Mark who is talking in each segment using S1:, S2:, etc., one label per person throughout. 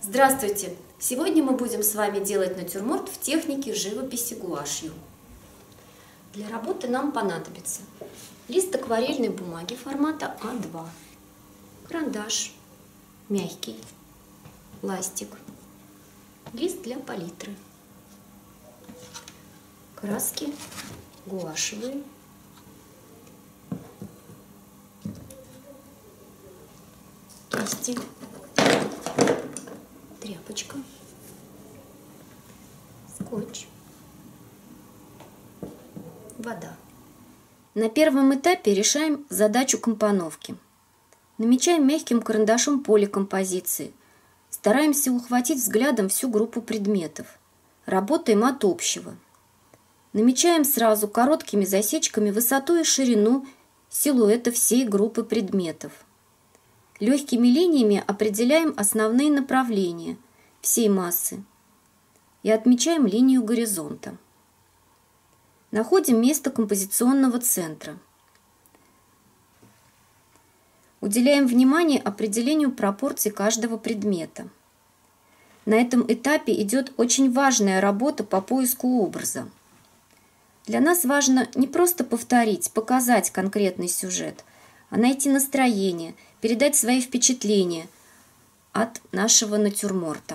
S1: Здравствуйте! Сегодня мы будем с вами делать натюрморт в технике живописи гуашью. Для работы нам понадобится лист акварельной бумаги формата А2, карандаш мягкий, ластик, лист для палитры, краски гуашевые, кисти, тряпочка, скотч, вода. На первом этапе решаем задачу компоновки. Намечаем мягким карандашом поле композиции. Стараемся ухватить взглядом всю группу предметов. Работаем от общего. Намечаем сразу короткими засечками высоту и ширину силуэта всей группы предметов. Легкими линиями определяем основные направления всей массы и отмечаем линию горизонта. Находим место композиционного центра. Уделяем внимание определению пропорций каждого предмета. На этом этапе идет очень важная работа по поиску образа. Для нас важно не просто повторить, показать конкретный сюжет, а найти настроение, передать свои впечатления от нашего натюрморта.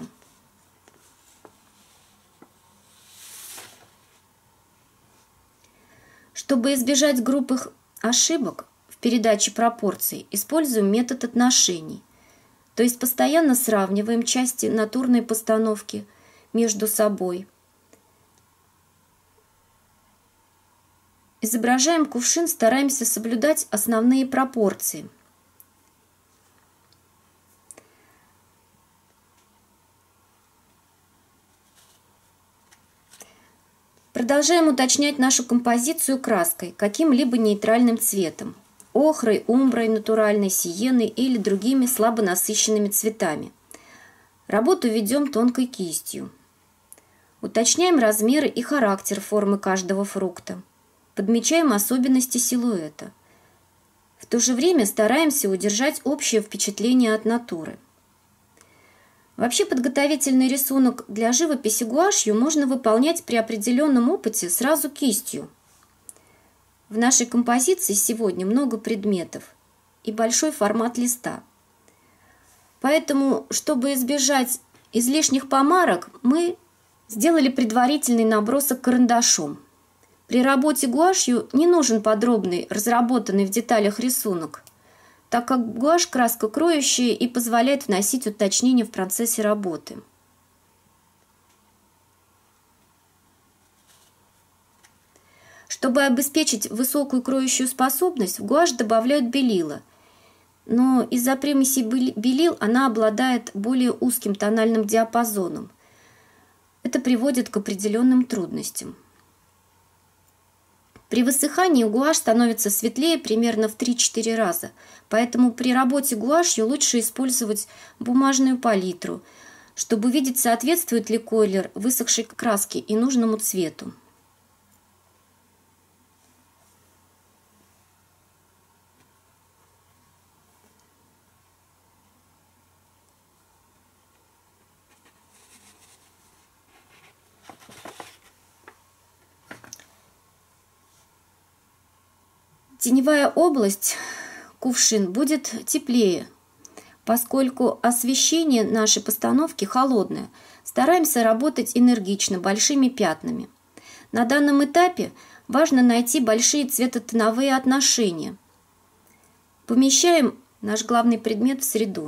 S1: Чтобы избежать грубых ошибок в передаче пропорций, используем метод отношений, то есть постоянно сравниваем части натурной постановки между собой. Изображаем кувшин, стараемся соблюдать основные пропорции. Продолжаем уточнять нашу композицию краской, каким-либо нейтральным цветом, охрой, умброй, натуральной, сиеной или другими слабо насыщенными цветами. Работу ведем тонкой кистью. Уточняем размеры и характер формы каждого фрукта. Подмечаем особенности силуэта. В то же время стараемся удержать общее впечатление от натуры. Вообще подготовительный рисунок для живописи гуашью можно выполнять при определенном опыте сразу кистью. В нашей композиции сегодня много предметов и большой формат листа. Поэтому, чтобы избежать излишних помарок, мы сделали предварительный набросок карандашом. При работе гуашью не нужен подробный, разработанный в деталях рисунок, так как гуашь – краска кроющая и позволяет вносить уточнения в процессе работы. Чтобы обеспечить высокую кроющую способность, в гуашь добавляют белила, но из-за примесей белил она обладает более узким тональным диапазоном. Это приводит к определенным трудностям. При высыхании гуашь становится светлее примерно в 3-4 раза, поэтому при работе гуашью лучше использовать бумажную палитру, чтобы увидеть, соответствует ли колер высохшей краски и нужному цвету. Теневая область, кувшин, будет теплее, поскольку освещение нашей постановки холодное. Стараемся работать энергично, большими пятнами. На данном этапе важно найти большие цветотоновые отношения. Помещаем наш главный предмет в среду.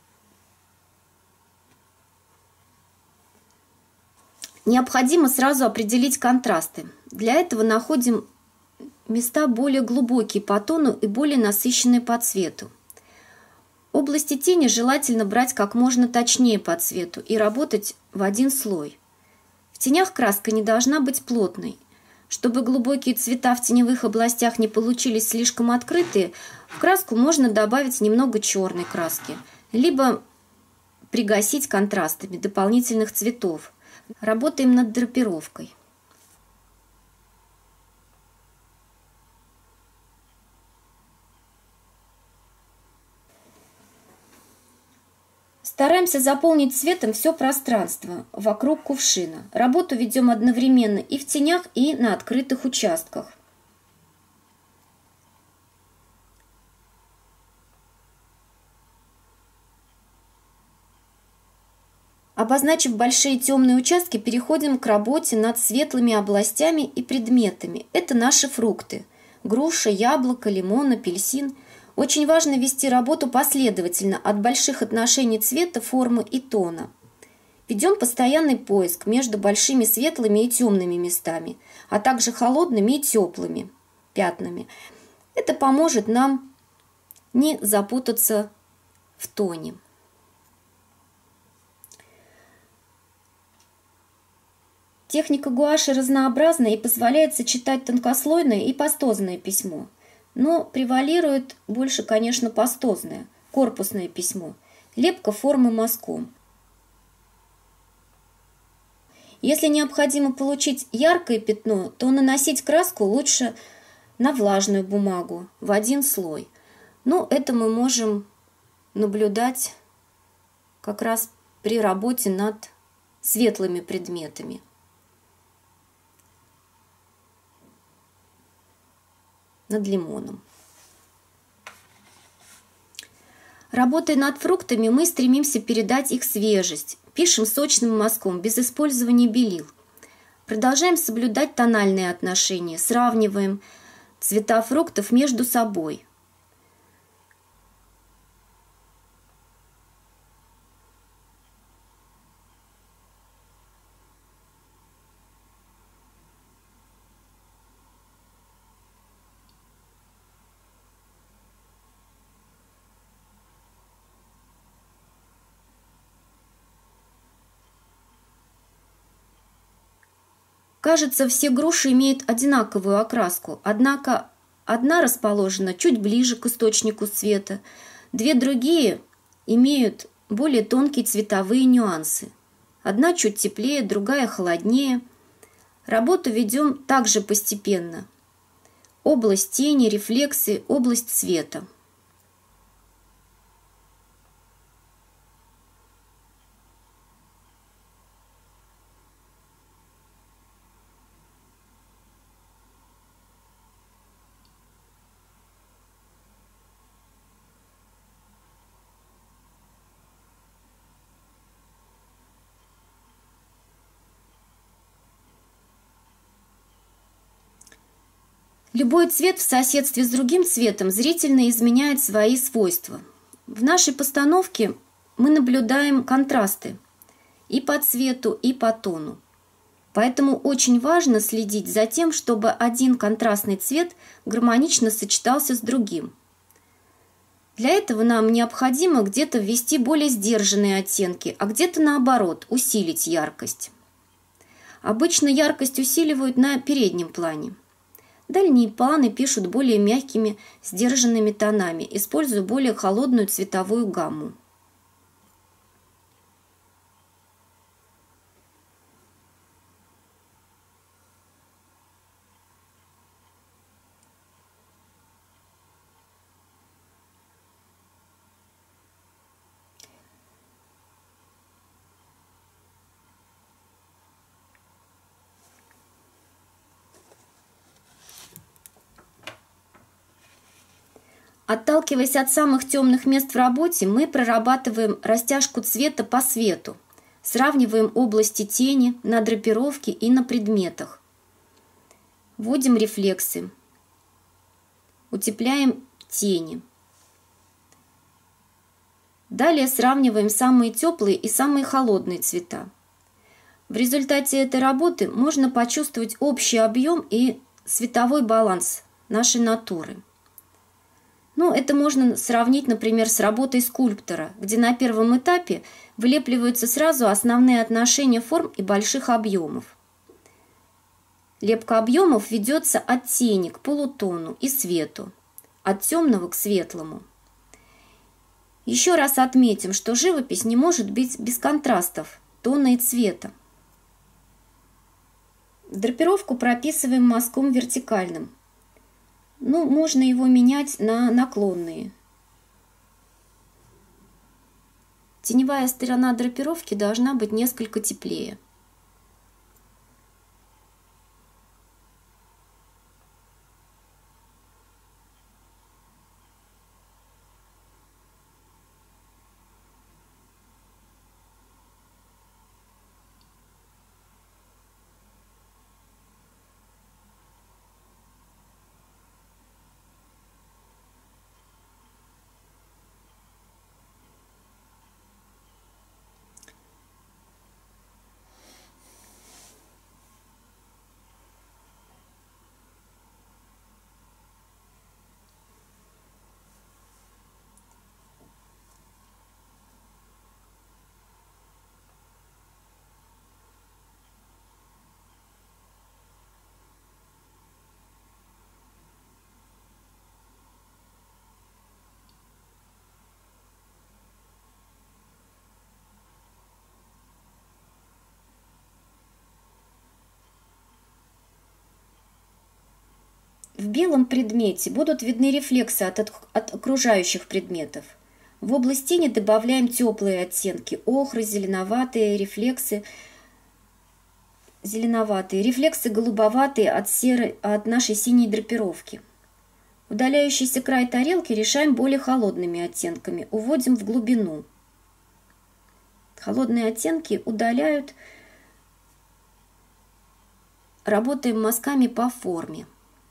S1: Необходимо сразу определить контрасты. Для этого находим места более глубокие по тону и более насыщенные по цвету. Области тени желательно брать как можно точнее по цвету и работать в один слой. В тенях краска не должна быть плотной. Чтобы глубокие цвета в теневых областях не получились слишком открытые, в краску можно добавить немного черной краски, либо пригасить контрастами дополнительных цветов. Работаем над драпировкой. Стараемся заполнить цветом все пространство вокруг кувшина. Работу ведем одновременно и в тенях, и на открытых участках. Обозначив большие темные участки, переходим к работе над светлыми областями и предметами. Это наши фрукты. Груша, яблоко, лимон, апельсин. Очень важно вести работу последовательно, от больших отношений цвета, формы и тона. Ведем постоянный поиск между большими светлыми и темными местами, а также холодными и теплыми пятнами. Это поможет нам не запутаться в тоне. Техника гуаши разнообразна и позволяет сочетать тонкослойное и пастозное письмо. Но превалирует больше, конечно, пастозное, корпусное письмо, лепка формы мазком. Если необходимо получить яркое пятно, то наносить краску лучше на влажную бумагу в один слой. Но это мы можем наблюдать как раз при работе над светлыми предметами. Над лимоном. Работая над фруктами, мы стремимся передать их свежесть. Пишем сочным мазком, без использования белил. Продолжаем соблюдать тональные отношения, сравниваем цвета фруктов между собой. Кажется, все груши имеют одинаковую окраску, однако одна расположена чуть ближе к источнику цвета, две другие имеют более тонкие цветовые нюансы. Одна чуть теплее, другая холоднее. Работу ведем также постепенно. Область тени, рефлексы, область цвета. Любой цвет в соседстве с другим цветом зрительно изменяет свои свойства. В нашей постановке мы наблюдаем контрасты и по цвету, и по тону. Поэтому очень важно следить за тем, чтобы один контрастный цвет гармонично сочетался с другим. Для этого нам необходимо где-то ввести более сдержанные оттенки, а где-то наоборот усилить яркость. Обычно яркость усиливают на переднем плане. Дальние планы пишут более мягкими, сдержанными тонами, используя более холодную цветовую гамму. Отталкиваясь от самых темных мест в работе, мы прорабатываем растяжку цвета по свету, сравниваем области тени на драпировке и на предметах, вводим рефлексы, утепляем тени. Далее сравниваем самые теплые и самые холодные цвета. В результате этой работы можно почувствовать общий объем и световой баланс нашей натуры. Это можно сравнить, например, с работой скульптора, где на первом этапе вылепливаются сразу основные отношения форм и больших объемов. Лепка объемов ведется от тени к полутону и свету, от темного к светлому. Еще раз отметим, что живопись не может быть без контрастов тона и цвета. Драпировку прописываем мазком вертикальным. Можно его менять на наклонные. Теневая сторона драпировки должна быть несколько теплее. В белом предмете будут видны рефлексы от окружающих предметов. В область тени добавляем теплые оттенки: охры, зеленоватые, рефлексы голубоватые от нашей синей драпировки. Удаляющийся край тарелки решаем более холодными оттенками, уводим в глубину. Холодные оттенки удаляют, работаем мазками по форме.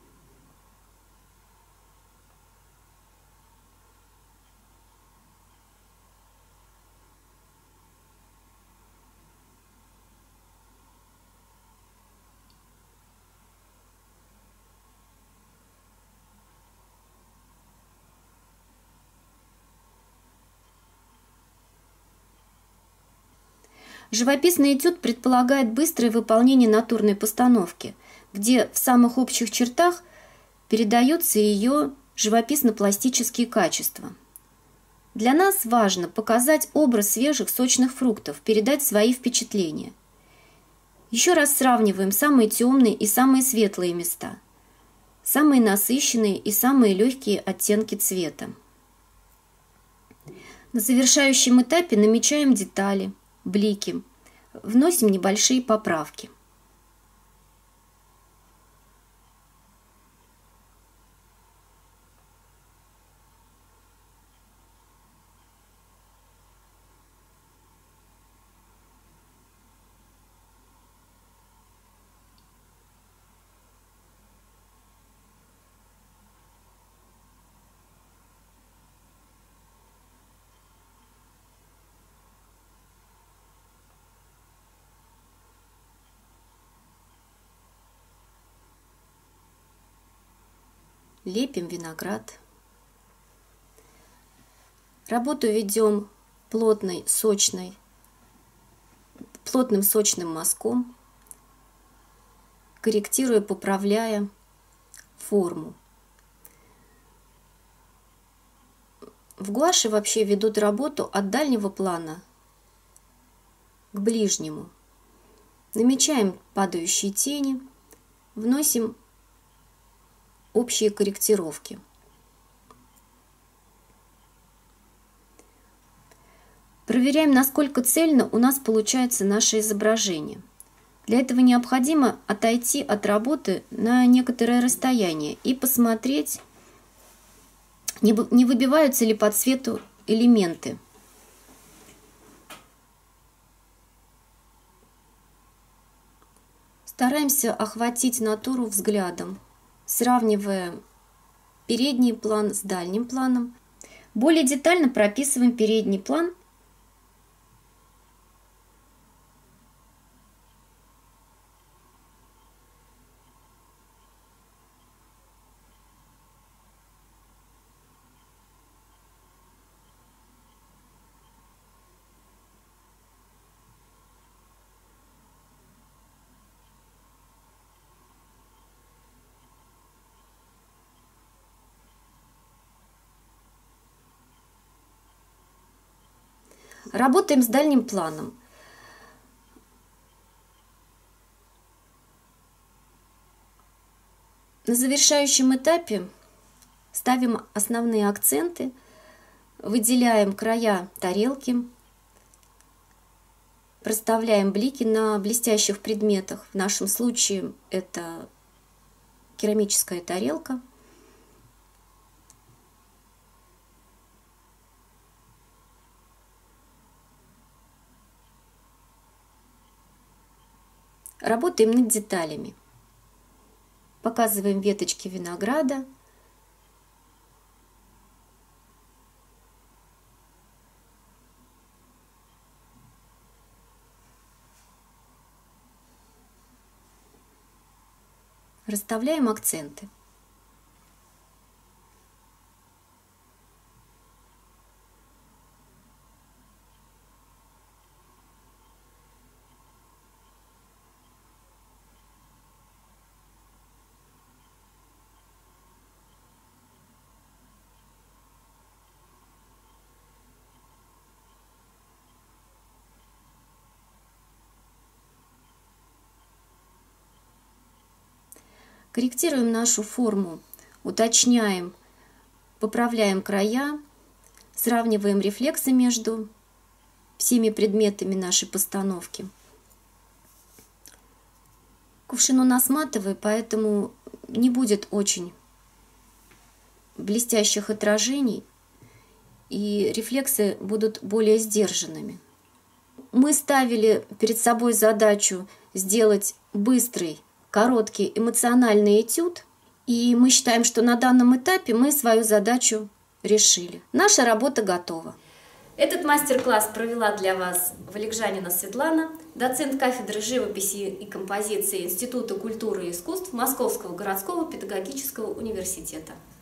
S1: Живописный этюд предполагает быстрое выполнение натурной постановки, где в самых общих чертах передаются ее живописно-пластические качества. Для нас важно показать образ свежих сочных фруктов, передать свои впечатления. Еще раз сравниваем самые темные и самые светлые места, самые насыщенные и самые легкие оттенки цвета. На завершающем этапе намечаем детали, блики, вносим небольшие поправки. Лепим виноград. Работу ведем плотным сочным мазком, корректируя, поправляя форму. В гуаши вообще ведут работу от дальнего плана к ближнему. Намечаем падающие тени, вносим общие корректировки. Проверяем, насколько цельно у нас получается наше изображение. Для этого необходимо отойти от работы на некоторое расстояние и посмотреть, не выбиваются ли по цвету элементы. Стараемся охватить натуру взглядом, сравнивая передний план с дальним планом. Более детально прописываем передний план. Работаем с дальним планом. На завершающем этапе ставим основные акценты, выделяем края тарелки, проставляем блики на блестящих предметах. В нашем случае это керамическая тарелка. Работаем над деталями. Показываем веточки винограда. Расставляем акценты. Корректируем нашу форму, уточняем, поправляем края, сравниваем рефлексы между всеми предметами нашей постановки. Кувшин у нас матовый, поэтому не будет очень блестящих отражений, и рефлексы будут более сдержанными. Мы ставили перед собой задачу сделать быстрый, короткий эмоциональный этюд, и мы считаем, что на данном этапе мы свою задачу решили. Наша работа готова. Этот мастер-класс провела для вас Валикжанина Светлана, доцент кафедры живописи и композиции Института культуры и искусств Московского городского педагогического университета.